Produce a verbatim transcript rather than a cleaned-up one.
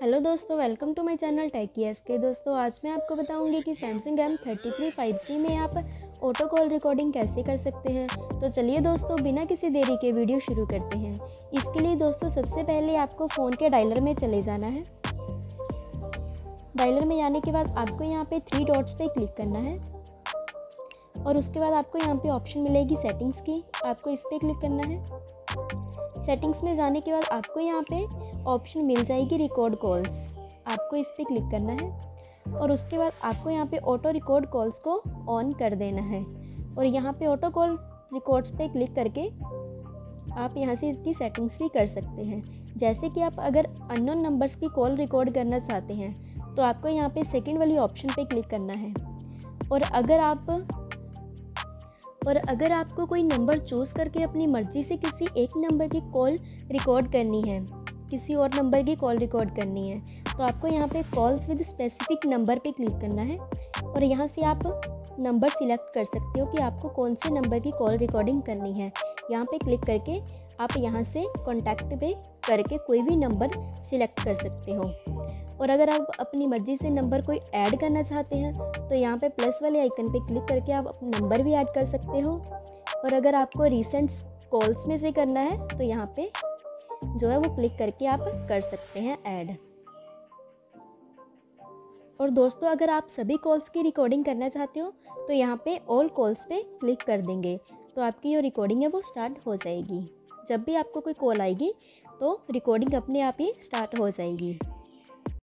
Hello दोस्तों, welcome to my channel Techie K. दोस्तों आज मैं आपको बताऊंगी कि Samsung M thirty three five G में आप ऑटो कॉल रिकॉर्डिंग कैसे कर सकते हैं। तो चलिए दोस्तों, बिना किसी देरी के वीडियो शुरू करते हैं। इसके लिए दोस्तों सबसे पहले आपको फ़ोन के डायलर में चले जाना है। डायलर में जाने के बाद आपको यहाँ पे थ्री डॉट्स पे क्लिक करना है और उसके बाद आपको यहाँ पे ऑप्शन मिलेगी सेटिंग्स की, आपको इस पर क्लिक करना है। सेटिंग्स में जाने के बाद आपको यहाँ पे ऑप्शन मिल जाएगी रिकॉर्ड कॉल्स, आपको इस पर क्लिक करना है और उसके बाद आपको यहाँ पे ऑटो रिकॉर्ड कॉल्स को ऑन कर देना है। और यहाँ पे ऑटो कॉल रिकॉर्ड्स पे क्लिक करके आप यहाँ से इसकी सेटिंग्स भी कर सकते हैं। जैसे कि आप अगर अननोन नंबर्स की कॉल रिकॉर्ड करना चाहते हैं तो आपको यहाँ पे सेकंड वाली ऑप्शन पे क्लिक करना है। और अगर आप और अगर आपको कोई नंबर चूज़ करके अपनी मर्ज़ी से किसी एक नंबर की कॉल रिकॉर्ड करनी है, किसी और नंबर की कॉल रिकॉर्ड करनी है, तो आपको यहाँ पे कॉल्स विद स्पेसिफिक नंबर पे क्लिक करना है और यहाँ से आप नंबर सिलेक्ट कर सकते हो कि आपको कौन से नंबर की कॉल रिकॉर्डिंग करनी है। यहाँ पे क्लिक करके आप यहाँ से कॉन्टैक्ट पे करके कोई भी नंबर सिलेक्ट कर सकते हो। और अगर आप अपनी मर्ज़ी से नंबर कोई ऐड करना चाहते हैं तो यहाँ पे प्लस वाले आइकन पे क्लिक करके आप अपना नंबर भी ऐड कर सकते हो। और अगर आपको रिसेंट कॉल्स में से करना है तो यहाँ पे जो है वो क्लिक करके आप कर सकते हैं ऐड। और दोस्तों अगर आप सभी कॉल्स की रिकॉर्डिंग करना चाहते हो तो यहाँ पे ऑल कॉल्स पे क्लिक कर देंगे तो आपकी जो रिकॉर्डिंग है वो स्टार्ट हो जाएगी। जब भी आपको कोई कॉल आएगी तो रिकॉर्डिंग अपने आप ही स्टार्ट हो जाएगी।